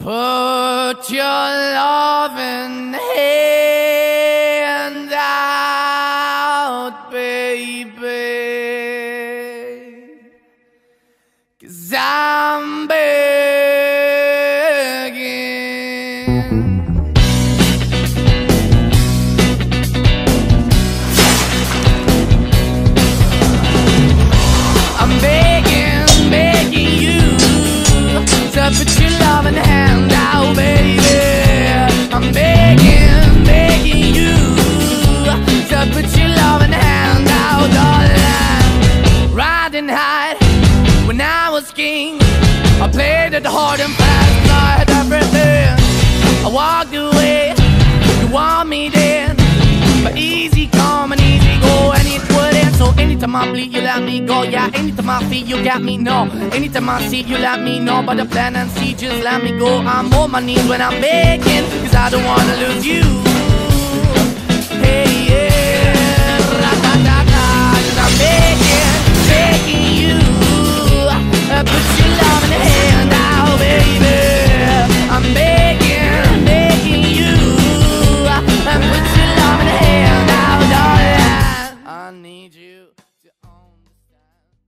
Put your loving hand out, baby, 'cause I'm begging. I'm begging, begging you to put your loving hand out, baby. I'm begging, begging you to put your loving hand out, darling. Riding high when I was king, I played it hard and fast, I had everything. I walked away, you want me then, but easy come and easy go, and it wouldn't. So anytime I bleed, you let me go. Yeah, anytime I feel, you got me, no. Anytime I see, you let me know. But the plan and see, just let me go. I'm on my knees when I'm begging, 'cause I don't wanna lose you.